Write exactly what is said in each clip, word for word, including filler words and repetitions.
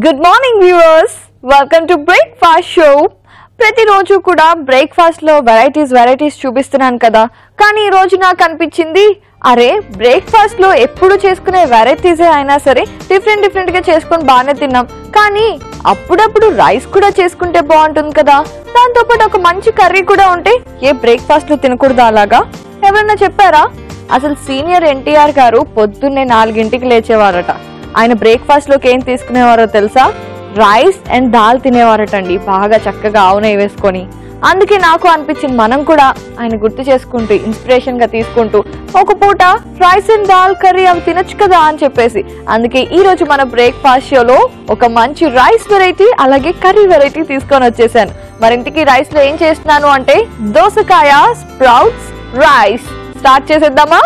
Good morning viewers, welcome to breakfast show. ప్రతిరోజు కూడా breakfast లో వెరైటీస్ వెరైటీస్ చూపిస్తున్నాను కదా, కానీ ఈ రోజు నాకు అనిపించింది అరే బ్రేక్ఫాస్ట్ లో ఎప్పుడు చేసుకునే వెరైటీసే అయినా సరే డిఫరెంట్ డిఫరెంట్ గా చేసుకొని బాగానే తిన్నాం, కానీ అప్పుడప్పుడు రైస్ కూడా చేసుకుంటే బాగుంటుంది కదా. దాంతో పాటు ఒక మంచి కర్రీ కూడా ఉంటే ఏ బ్రేక్ఫాస్ట్ లో తినకూడదు అలాగా? ఎవరన్నా చెప్పారా? అసలు సీనియర్ ఎన్టీఆర్ గారు పొద్దున్నే నాలుగింటికి లేచేవారట. ఆయన బ్రేక్ఫాస్ట్ లోకి ఏం తీసుకునేవారో తెలుసా? రైస్ అండ్ దాల్ తినేవారటండి, బాగా చక్కగా ఆవు నెయ్యి వేసుకొని. అందుకే నాకు అనిపించింది మనం కూడా ఆయన గుర్తు చేసుకుంటూ ఇన్స్పిరేషన్ గా తీసుకుంటూ ఒక పూట రైస్ అండ్ దాల్ కర్రీ అవి తినొచ్చు కదా అని చెప్పేసి, అందుకే ఈ రోజు మన బ్రేక్ఫాస్ట్ షోలో ఒక మంచి రైస్ వెరైటీ అలాగే కర్రీ వెరైటీ తీసుకొని వచ్చేసాను. మరింటికి రైస్ లో ఏం చేస్తున్నాను అంటే దోసకాయ స్ప్రౌట్స్ రైస్. స్టార్ట్ చేసేద్దామా?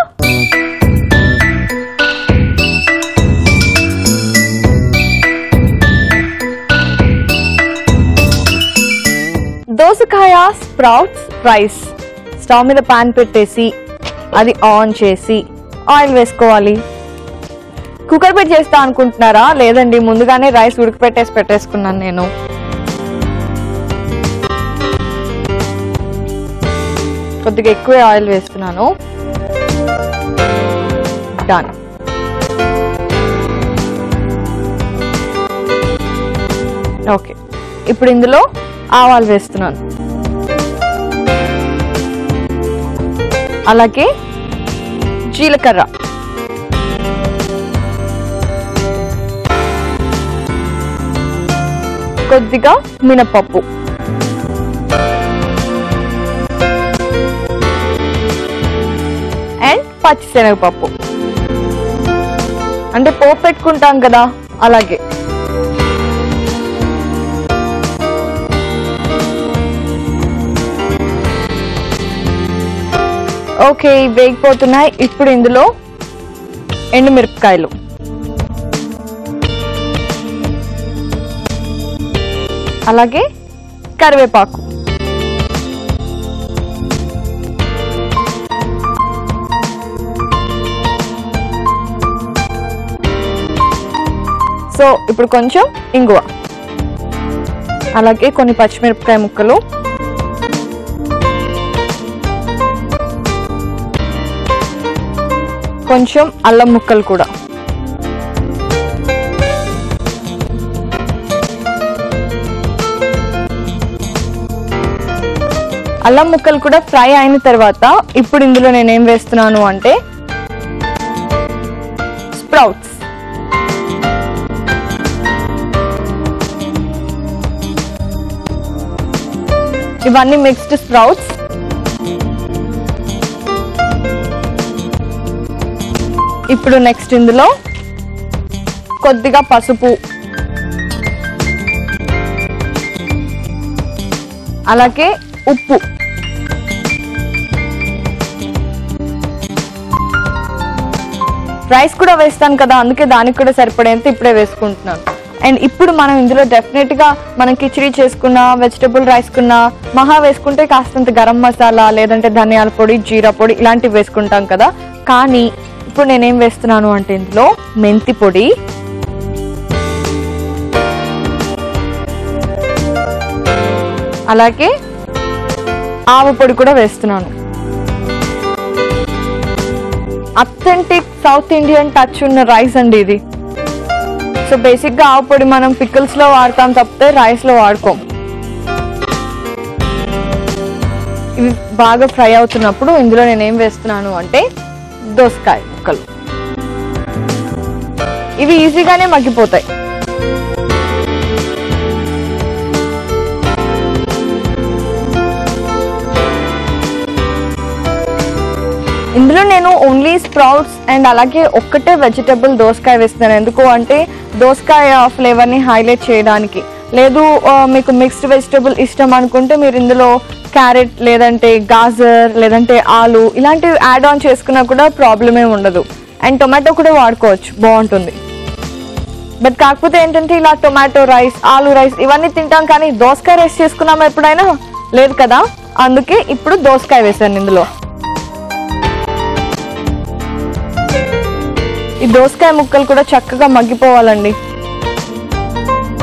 దోసకాయ స్ప్రౌట్స్ రైస్. స్టవ్ మీద పాన్ పెట్టేసి అది ఆన్ చేసి ఆయిల్ వేసుకోవాలి. కుక్కర్ పెట్టి చేస్తా అనుకుంటున్నారా? లేదండి, ముందుగానే రైస్ ఉడకపెట్టేసి పెట్టేసుకున్నాను నేను. కొద్దిగా ఎక్కువ ఆయిల్ వేస్తున్నాను. డన్. ఓకే, ఇప్పుడు ఇందులో ఆవాలు వేస్తున్నాను, అలాగే జీలకర్ర, కొద్దిగా మినపప్పు, అండ్ పచ్చిశనగపప్పు. అంటే పోపు పెట్టుకుంటాం కదా అలాగే. ఓకే, వేగిపోతున్నాయి. ఇప్పుడు ఇందులో ఎండుమిరపకాయలు, అలాగే కరివేపాకు, సో ఇప్పుడు కొంచెం ఇంగువ, అలాగే కొన్ని పచ్చిమిరపకాయ ముక్కలు, కొంచెం అల్లం ముక్కలు కూడా. అల్లం ముక్కలు కూడా ఫ్రై అయిన తర్వాత ఇప్పుడు ఇందులో నేనేం వేస్తున్నాను అంటే స్ప్రౌట్స్. ఇవన్నీ మిక్స్డ్ స్ప్రౌట్స్. ఇప్పుడు నెక్స్ట్ ఇందులో కొద్దిగా పసుపు, అలాగే ఉప్పు, రైస్ కూడా వేస్తాను కదా అందుకే దానికి కూడా సరిపడేంత ఇప్పుడే వేసుకుంటున్నాను. అండ్ ఇప్పుడు మనం ఇందులో డెఫినెట్ గా మనం కిచిడి చేసుకున్న వెజిటబుల్ రైస్ కున్న మహా వేసుకుంటే కాస్తంత గరం మసాలా లేదంటే ధనియాల పొడి, జీరా పొడి ఇలాంటివి వేసుకుంటాం కదా. కానీ ఇప్పుడు నేనేం వేస్తున్నాను అంటే ఇందులో మెంతి పొడి, అలాగే ఆవ పొడి కూడా వేస్తున్నాను. అథెంటిక్ సౌత్ ఇండియన్ టచ్ ఉన్న రైస్ అండి ఇది. సో బేసిక్ గా ఆవ పొడి మనం పికిల్స్ లో వాడతాం తప్పితే రైస్ లో వాడుకోం. ఇవి బాగా ఫ్రై అవుతున్నప్పుడు ఇందులో నేనేం వేస్తున్నాను అంటే దోసకాయ ముక్కలు. ఇవి ఈజీగానే మగ్గిపోతాయి. ఇందులో నేను ఓన్లీ స్ప్రౌట్స్ అండ్ అలాగే ఒక్కటే వెజిటబుల్ దోసకాయ వేస్తున్నాను. ఎందుకు అంటే దోసకాయ ఫ్లేవర్ని హైలైట్ చేయడానికి. లేదు మీకు మిక్స్డ్ వెజిటబుల్ ఇష్టం అనుకుంటే మీరు ఇందులో క్యారెట్ లేదంటే గాజర్ లేదంటే ఆలు ఇలాంటివి యాడ్ ఆన్ చేసుకున్నా కూడా ప్రాబ్లం ఏమి ఉండదు. అండ్ టొమాటో కూడా వాడుకోవచ్చు, బాగుంటుంది. బట్ కాకపోతే ఏంటంటే ఇలా టొమాటో రైస్, ఆలు రైస్ ఇవన్నీ తింటాం, కానీ దోసకాయ రైస్ చేసుకున్నామా ఎప్పుడైనా? లేదు కదా. అందుకే ఇప్పుడు దోసకాయ వేసాను ఇందులో. ఈ దోసకాయ ముక్కలు కూడా చక్కగా మగ్గిపోవాలండి.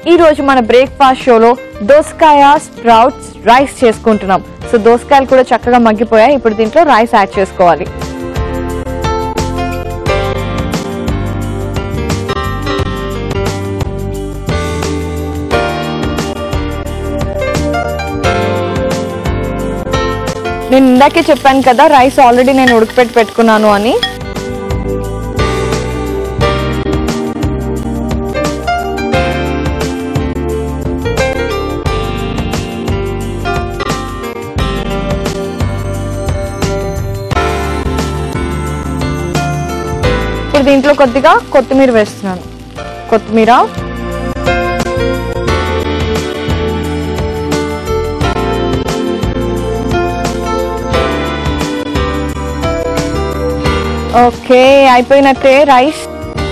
ఈ రోజు మన బ్రేక్ఫాస్ట్ షోలో దోసకాయ స్ప్రౌట్స్ రైస్ చేసుకుంటున్నాం. సో దోసకాయలు కూడా చక్కగా మగ్గిపోయాయి. ఇప్పుడు దీంట్లో రైస్ యాడ్ చేసుకోవాలి. నేను ఇందాకే చెప్పాను కదా రైస్ ఆల్రెడీ నేను ఉడకపెట్టి పెట్టుకున్నాను అని. ఇప్పుడు దీంట్లో కొద్దిగా కొత్తిమీర వేస్తున్నాను. కొత్తిమీర, ఓకే అయిపోయినట్టే రైస్.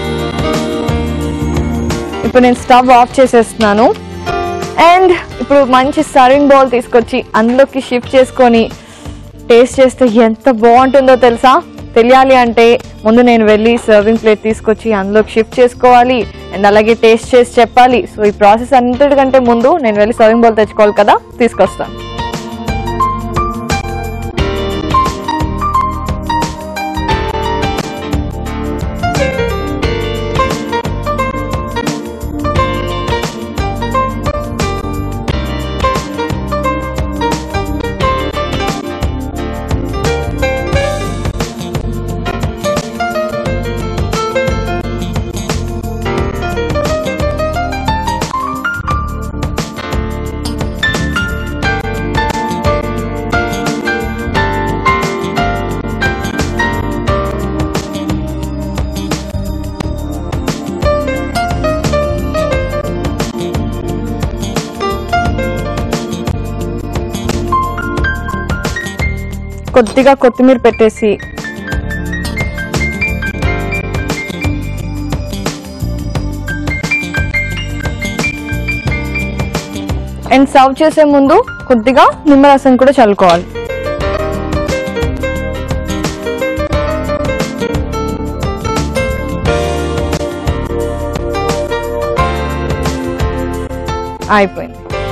ఇప్పుడు నేను స్టవ్ ఆఫ్ చేసేస్తున్నాను. అండ్ ఇప్పుడు మంచి సర్వింగ్ బౌల్ తీసుకొచ్చి అందులోకి షిఫ్ట్ చేసుకొని టేస్ట్ చేస్తే ఎంత బాగుంటుందో తెలుసా? తెలియాలి అంటే ముందు నేను వెళ్ళి సర్వింగ్ ప్లేట్ తీసుకొచ్చి అందులోకి షిఫ్ట్ చేసుకోవాలి అండ్ అలాగే టేస్ట్ చేసి చెప్పాలి. సో ఈ ప్రాసెస్ అంతటికంటే ముందు నేను వెళ్ళి సర్వింగ్ బౌల్ తెచ్చుకోవాలి కదా, తీసుకొస్తాను. కొద్దిగా కొత్తిమీర పెట్టేసి అండ్ సర్వ్ చేసే ముందు కొద్దిగా నిమ్మరసం కూడా చల్లుకోవాలి. అయిపోయింది.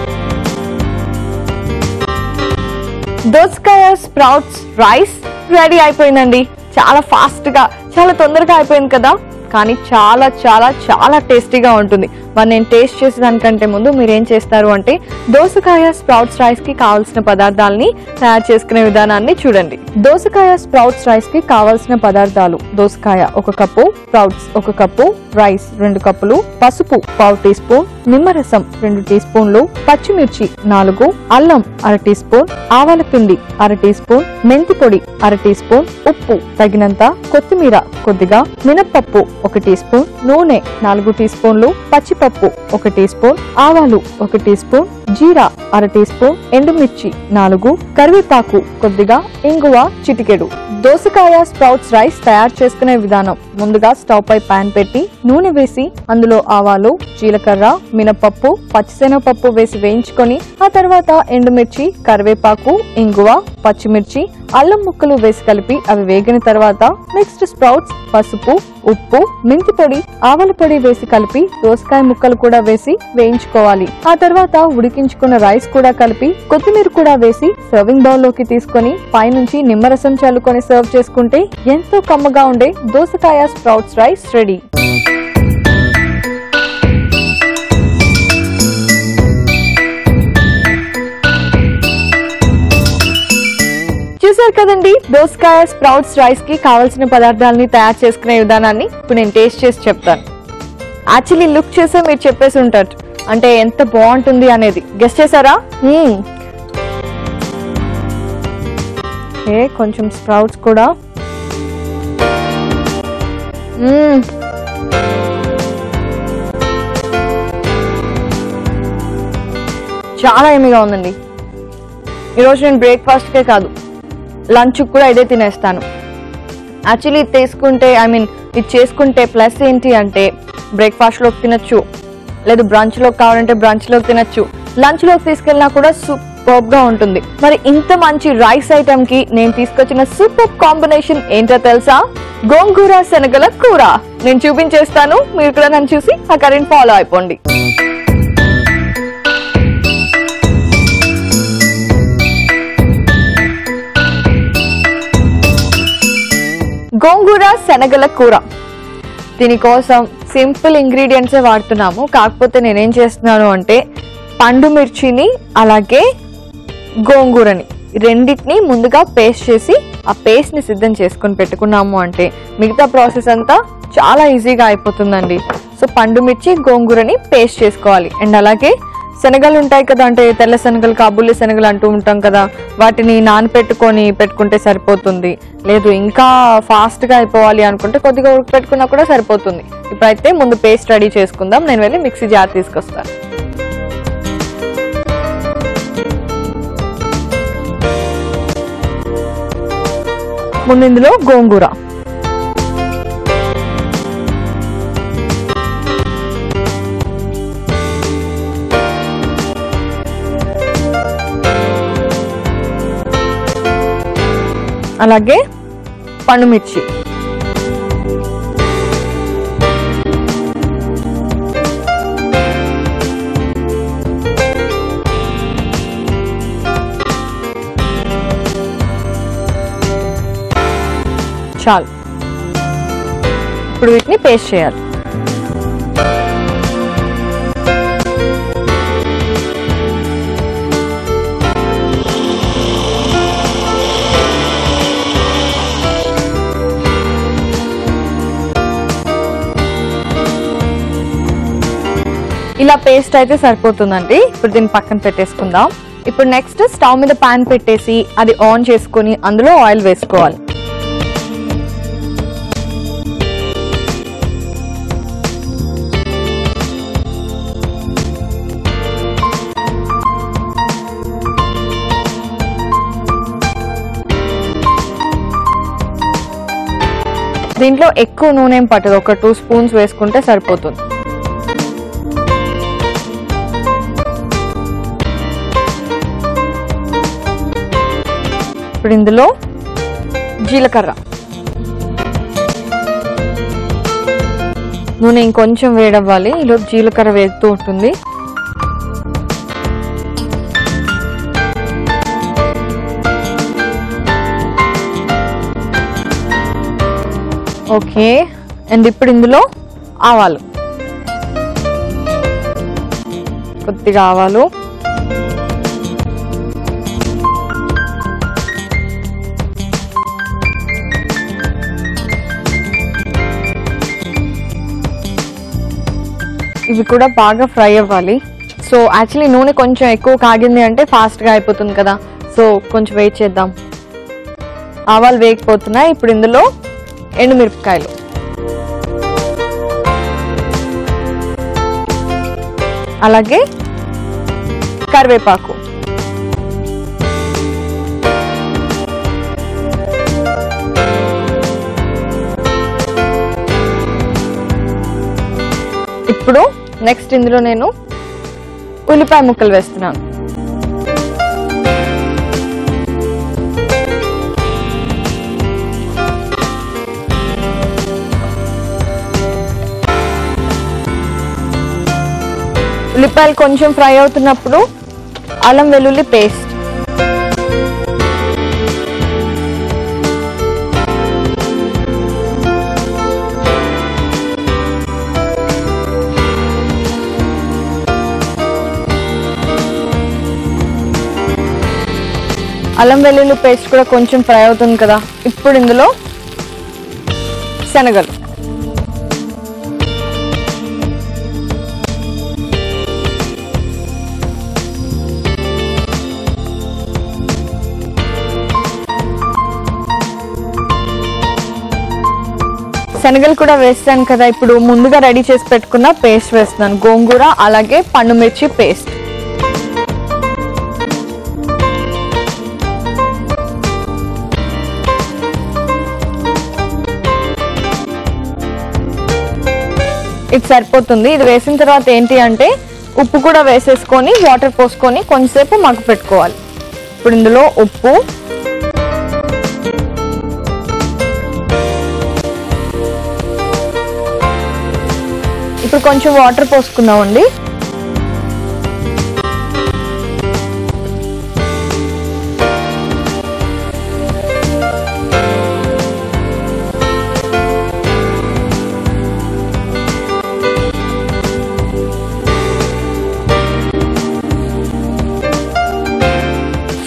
దోసకాయ స్ప్రౌట్స్ రైస్ రెడీ అయిపోయిందండి. చాలా ఫాస్ట్ గా, చాలా తొందరగా అయిపోయింది కదా, కానీ చాలా చాలా చాలా టేస్టీగా ఉంటుంది. మరి నేను టేస్ట్ చేసేదానికంటే ముందు మీరు ఏం చేస్తారు అంటే దోసకాయ స్ప్రౌట్స్ రైస్ కి కావాల్సిన పదార్థాలని తయారు చేసుకునే విధానాన్ని చూడండి. దోసకాయ స్ప్రౌట్స్ రైస్ కి కావాల్సిన పదార్థాలు: దోసకాయ ఒక కప్పు, స్ప్రౌట్స్ ఒక కప్పు, రైస్ రెండు కప్పులు, పసుపు పావు టీ స్పూన్, నిమ్మరసం రెండు టీ స్పూన్లు, పచ్చిమిర్చి నాలుగు, అల్లం అర టీ స్పూన్, ఆవాల పిండి అర టీ స్పూన్, మెంతి పొడి అర టీ స్పూన్, ఉప్పు తగినంత, కొత్తిమీర కొద్దిగా, మినప్పప్పు ఒక టీ స్పూన్, నూనె నాలుగు టీ స్పూన్లు, పచ్చిపప్పు ఒక టీ స్పూన్, ఆవాలు ఒక టీ స్పూన్, జీరా అర టీ స్పూన్, ఎండుమిర్చి నాలుగు, కరివేపాకు కొద్దిగా, ఇంగువ చిటికెడు. దోసకాయ స్ప్రౌట్స్ రైస్ తయారు చేసుకునే విధానం: ముందుగా స్టవ్ పై పాన్ పెట్టి నూనె వేసి అందులో ఆవాలు, జీలకర్ర, మినపప్పు, పచ్చిశనగపప్పు వేసి వేయించుకొని ఆ తర్వాత ఎండుమిర్చి, కరివేపాకు, ఇంగువ, పచ్చిమిర్చి, అల్లం ముక్కలు వేసి కలిపి అవి వేగిన తర్వాత మిక్స్డ్ స్ప్రౌట్స్, పసుపు, ఉప్పు, మెంతి పొడి, ఆవల పొడి వేసి కలిపి దోసకాయ ముక్కలు కూడా వేసి వేయించుకోవాలి. ఆ తర్వాత ఉడికించుకున్న రైస్ కూడా కలిపి కొత్తిమీర కూడా వేసి సర్వింగ్ బౌల్ లోకి తీసుకొని పైనుంచి నిమ్మరసం చల్లుకొని సర్వ్ చేసుకుంటే ఎంతో కమ్మగా ఉండే దోసకాయ స్ప్రౌట్స్ రైస్ రెడీ. చూసారు కదండి దోసకాయ స్ప్రౌట్స్ రైస్ కి కావాల్సిన పదార్థాలని తయారు చేసుకునే విధానాన్ని. ఇప్పుడు నేను టేస్ట్ చేసి చెప్తాను. యాక్చువల్లీ లుక్ చేసే మీరు చెప్పేసి ఉంటారు అంటే ఎంత బాగుంటుంది అనేది. గెస్ట్ చేశారా? ఏ కొంచెం స్ప్రౌట్స్ కూడా చాలా ఎమ్మిగా ఉందండి. ఈరోజు నేను బ్రేక్ఫాస్ట్కే కాదు లంచ్ కూడా ఇదే తినేస్తాను. యాక్చువల్లీ ఇది తీసుకుంటే ఐ మీన్ ఇది చేసుకుంటే ప్లస్ ఏంటి అంటే బ్రేక్ఫాస్ట్లోకి తినచ్చు, లేదు బ్రంచ్లోకి కావాలంటే బ్రంచ్లోకి తినచ్చు, లంచ్లోకి తీసుకెళ్ళినా కూడా సూపర్గా ఉంటుంది. మరి ఇంత మంచి రైస్ ఐటమ్కి నేను తీసుకొచ్చిన సూపర్ కాంబినేషన్ ఏంటో తెలుసా? గోంగూర శనగల కూర. నేను చూపించేస్తాను, మీరు కూడా నన్ను చూసి ఆ కర్రీని ఫాలో అయిపోండి. గోంగూర శనగల కూర. దీనికోసం సింపుల్ ఇంగ్రీడియంట్సే వాడుతున్నాము. కాకపోతే నేనేం చేస్తున్నాను అంటే పండు మిర్చిని అలాగే గోంగూరని రెండింటిని ముందుగా పేస్ట్ చేసి ఆ పేస్ట్ని సిద్ధం చేసుకొని పెట్టుకున్నాము అంటే మిగతా ప్రాసెస్ అంతా చాలా ఈజీగా అయిపోతుందండి. సో పండు మిర్చి గోంగూరని పేస్ట్ చేసుకోవాలి. అండ్ అలాగే శనగలు ఉంటాయి కదా, అంటే తెల్ల శనగలు కాబుల్లి శనగలు అంటూ ఉంటాం కదా, వాటిని నానపెట్టుకొని పెట్టుకుంటే సరిపోతుంది. లేదు ఇంకా ఫాస్ట్గా అయిపోవాలి అనుకుంటే కొద్దిగా ఉడకపెట్టుకున్నా కూడా సరిపోతుంది. ఇప్పుడైతే ముందు పేస్ట్ రెడీ చేసుకుందాం. నేను వెళ్ళి మిక్సీ జార్ తీసుకొస్తాను. ముందు ఇందులో గోంగూర, అలాగే పండుమిర్చి, చాలు. ఇప్పుడు వీటిని పేస్ట్ చేయాలి. ఇలా పేస్ట్ అయితే సరిపోతుందండి. ఇప్పుడు దీన్ని పక్కన పెట్టేసుకుందాం. ఇప్పుడు నెక్స్ట్ స్టవ్ మీద పాన్ పెట్టేసి అది ఆన్ చేసుకొని అందులో ఆయిల్ వేసుకోవాలి. దీంట్లో ఎక్కువ నూనె ఏం పట్టదు, ఒక టూ స్పూన్స్ వేసుకుంటే సరిపోతుంది. ఇప్పుడు ఇందులో జీలకర్ర, నూనె ఇంకొంచెం వేడవ్వాలి. ఈలో జీలకర్ర వేస్తూ ఉంటుంది. ఓకే, అండ్ ఇప్పుడు ఇందులో ఆవాలు, కొద్దిగా ఆవాలు, ఇవి కూడా బాగా ఫ్రై అవ్వాలి. సో యాక్చువల్లీ నూనె కొంచెం ఎక్కువ కాగింది అంటే ఫాస్ట్గా అయిపోతుంది కదా, సో కొంచెం వెయిట్ చేద్దాం. ఆవాలు వేగిపోతున్నాయి. ఇప్పుడు ఇందులో ఎండుమిరపకాయలు, అలాగే కరివేపాకు, ఇప్పుడు నెక్స్ట్ ఇందులో నేను ఉల్లిపాయ ముక్కలు వేస్తున్నాను. ఉల్లిపాయలు కొంచెం ఫ్రై అవుతున్నప్పుడు అల్లం వెల్లుల్లి పేస్ట్, అల్లం వెల్లుల్లి పేస్ట్ కూడా కొంచెం ఫ్రై అవుతుంది కదా. ఇప్పుడు ఇందులో శనగలు, శనగలు కూడా వేస్తాను కదా. ఇప్పుడు ముందుగా రెడీ చేసి పెట్టుకున్న పేస్ట్ వేస్తున్నాను, గోంగూర అలాగే పండుమిర్చి పేస్ట్. ఇది సరిపోతుంది. ఇది వేసిన తర్వాత ఏంటి అంటే ఉప్పు కూడా వేసేసుకొని వాటర్ పోసుకొని కొంచెంసేపు మగ్గు పెట్టుకోవాలి. ఇప్పుడు ఇందులో ఉప్పు, ఇప్పుడు కొంచెం వాటర్ పోసుకుందామండి.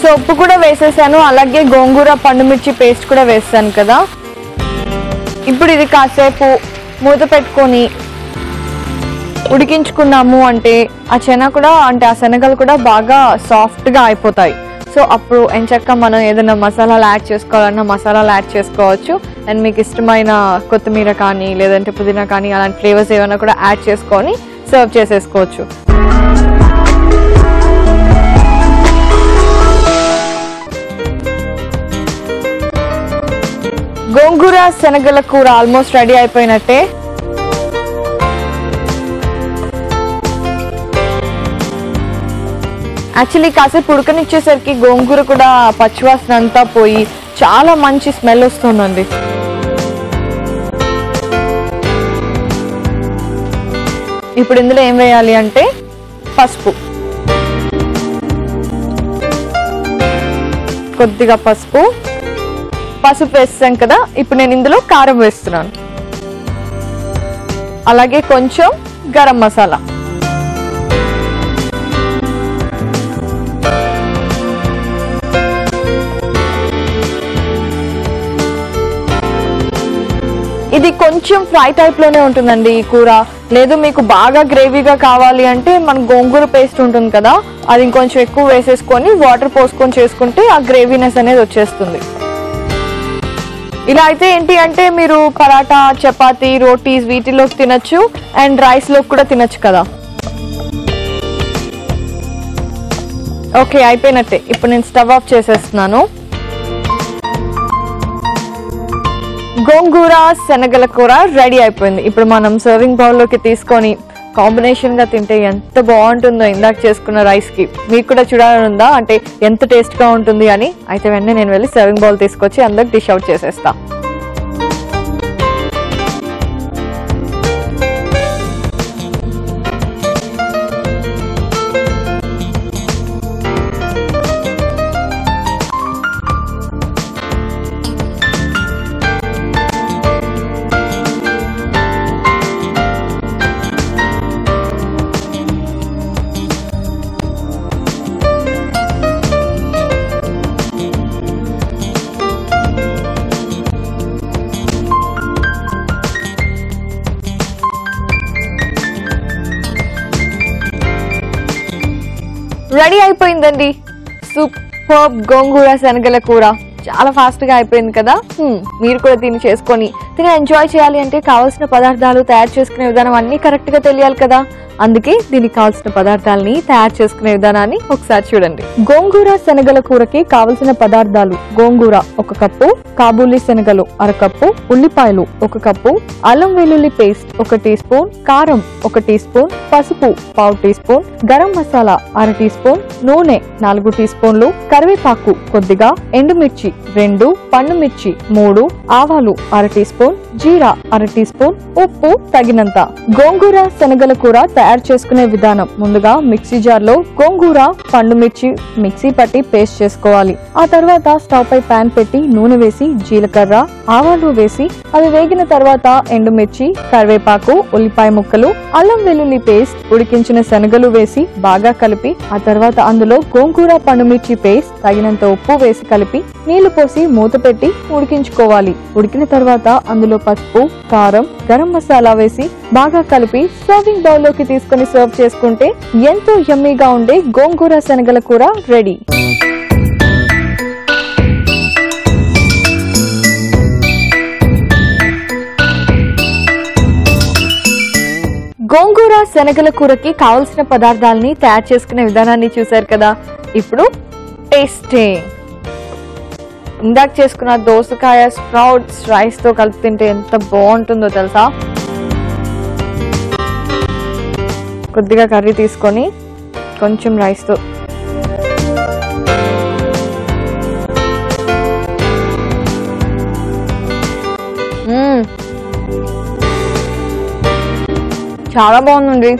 ఉప్పు కూడా వేసేసాను, అలాగే గోంగూర పండుమిర్చి పేస్ట్ కూడా వేసాను కదా. ఇప్పుడు ఇది కాసేపు మూత పెట్టుకొని ఉడికించుకున్నాము అంటే ఆ చెన కూడా అంటే ఆ శనగలు కూడా బాగా సాఫ్ట్గా అయిపోతాయి. సో అప్పుడు ఎంచక్క మనం ఏదైనా మసాలాలు యాడ్ చేసుకోవాలన్నా మసాలాలు యాడ్ చేసుకోవచ్చు. అండ్ మీకు ఇష్టమైన కొత్తిమీర కానీ లేదంటే పుదీనా కానీ అలాంటి ఫ్లేవర్స్ ఏమైనా కూడా యాడ్ చేసుకొని సర్వ్ చేసేసుకోవచ్చు. గోంగూర శనగల కూర ఆల్మోస్ట్ రెడీ అయిపోయినట్టే. యాక్చువల్లీ కాసేపు ఉడకనిచ్చేసరికి గోంగూర కూడా పచ్చివాసన అంతా పోయి చాలా మంచి స్మెల్ వస్తుందండి. ఇప్పుడు ఇందులో ఏం వేయాలి అంటే పసుపు, కొద్దిగా పసుపు పసుపు వేస్తాం కదా. ఇప్పుడు నేను ఇందులో కారం వేస్తున్నాను, అలాగే కొంచెం గరం మసాలా, ఇది కొంచెం ఫ్రై టైప్ లోనే ఉంటుందండి ఈ కూర. లేదు మీకు బాగా గ్రేవీగా కావాలి అంటే మన గోంగూర పేస్ట్ ఉంటుంది కదా, అది ఇంకొంచెం ఎక్కువ వేసేసుకొని వాటర్ పోసుకొని చేసుకుంటే ఆ గ్రేవీనెస్ అనేది వచ్చేస్తుంది. ఇలా అయితే ఏంటి అంటే మీరు పరాటా, చపాతీ, రోటీస్ వీటిలోకి తినచ్చు అండ్ రైస్ లోకి కూడా తినచ్చు కదా. ఓకే అయిపోయినట్టే. ఇప్పుడు నేను స్టవ్ ఆఫ్ చేసేస్తున్నాను. గోంగూర శనగల కూర రెడీ అయిపోయింది. ఇప్పుడు మనం సర్వింగ్ బౌల్లోకి తీసుకొని కాంబినేషన్ గా తింటే ఎంత బాగుంటుందో ఇందాక చేసుకున్న రైస్ కి. మీకు కూడా చూడాలని ఉందా అంటే ఎంత టేస్ట్ గా ఉంటుంది అని? అయితే వెంటనే నేను వెళ్ళి సర్వింగ్ బౌల్ తీసుకొచ్చి అందరికి డిష్ అవుట్ చేసేస్తా. రెడీ అయిపోయిందండి సూపర్ గోంగూర శనగల కూర. చాలా ఫాస్ట్ గా అయిపోయింది కదా. మీరు కూడా దీన్ని చేసుకొని తిని ఎంజాయ్ చేయాలి అంటే కావాల్సిన పదార్థాలు తయారు చేసుకునే విధానం అన్ని కరెక్ట్ గా తెలియాలి కదా. అందుకే దీనికి కావాల్సిన పదార్థాలని తయారు చేసుకునే విధానాన్ని ఒకసారి చూడండి. గోంగూర శనగల కూరకి కావలసిన పదార్థాలు: గోంగూర ఒక కప్పు, కాబూలీ శనగలు అర కప్పు, ఉల్లిపాయలు ఒక కప్పు, అల్లం వెల్లుల్లి పేస్ట్ ఒక టీ స్పూన్, కారం ఒక టీ స్పూన్, పసుపు పావు టీ స్పూన్, గరం మసాలా అర టీ స్పూన్, నూనె నాలుగు టీ స్పూన్లు, కరివేపాకు కొద్దిగా, ఎండుమిర్చి రెండు, పండు మిర్చి మూడు, ఆవాలు అర టీ స్పూన్, జీరా అర టీ స్పూన్, ఉప్పు తగినంత. గోంగూర శనగల కూర తయారు చేసుకునే విధానం: ముందుగా మిక్సీ జార్ లో గోంగూర, పండు మిర్చి మిక్సీ పట్టి పేస్ట్ చేసుకోవాలి. ఆ తర్వాత స్టవ్ పై పాన్ పెట్టి నూనె వేసి జీలకర్ర, ఆవాలు వేసి అవి వేగిన తర్వాత ఎండుమిర్చి, కరివేపాకు, ఉల్లిపాయ ముక్కలు, అల్లం వెల్లుల్లి పేస్ట్, ఉడికించిన శనగలు వేసి బాగా కలిపి ఆ తర్వాత అందులో గోంగూర, పండుమిర్చి పేస్ట్, తగినంత ఉప్పు వేసి కలిపి నీళ్లు పోసి మూత పెట్టి ఉడికించుకోవాలి. ఉడికిన తర్వాత అందులో పసుపు, కారం, గరం మసాలా వేసి బాగా కలిపి సర్వింగ్ బౌల్ లోకి తీసుకుని సర్వ్ చేసుకుంటే ఎంతో యమ్మీగా ఉండే గోంగూర శనగల కూర రెడీ. గోంగూర శనగల కూరకి కావలసిన పదార్థాలని తయారు చేసుకునే విధానాన్ని చూశారు కదా. ఇప్పుడు టేస్టింగ్. ఇందాక చేసుకున్న దోసకాయ స్ప్రౌట్స్ రైస్ తో కలిపి తింటే ఎంత బాగుంటుందో తెలుసా. కొద్దిగా కర్రీ తీసుకొని కొంచెం రైస్ తో చాలా బాగుందండి.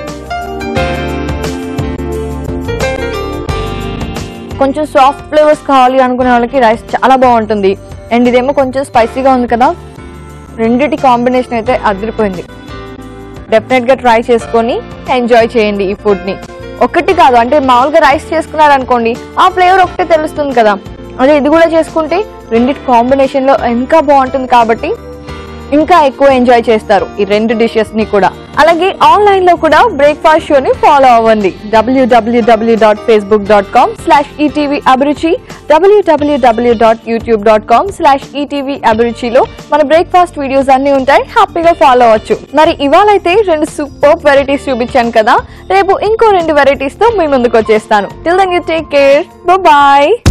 కొంచెం సాఫ్ట్ ఫ్లేవర్స్ కావాలి అనుకునే వాళ్ళకి రైస్ చాలా బాగుంటుంది. అండ్ ఇదేమో కొంచెం స్పైసీగా ఉంది కదా, రెండిటి కాంబినేషన్ అయితే అదిరిపోయింది. డెఫినెట్గా ట్రై చేసుకొని ఎంజాయ్ చేయండి ఈ ఫుడ్ని. ఒకటి కాదు, అంటే మామూలుగా రైస్ చేసుకున్నారు అనుకోండి ఆ ఫ్లేవర్ ఒకటే తెలుస్తుంది కదా, అదే ఇది కూడా చేసుకుంటే రెండిటి కాంబినేషన్ లో ఇంకా బాగుంటుంది కాబట్టి ఇంకా ఎక్కువ ఎంజాయ్ చేస్తారు ఈ రెండు డిషెస్ ని కూడా. అలాగే ఆన్లైన్ లో కూడా బ్రేక్ఫాస్ట్ షోని ఫాలో అవ్వండి. W W W dot Facebook dot com slash ETV Abhiruchi, W W W dot YouTube dot com slash ETV అభిరుచిలో మన బ్రేక్ఫాస్ట్ వీడియోస్ అన్ని ఉంటాయి, హ్యాపీగా ఫాలో అవ్వచ్చు. మరి ఇవాళైతే రెండు సూపర్ వెరైటీస్ చూపించాను కదా, రేపు ఇంకో రెండు వెరైటీస్ తో మీ ముందుకు వచ్చేస్తాను. Till then you take care, bye.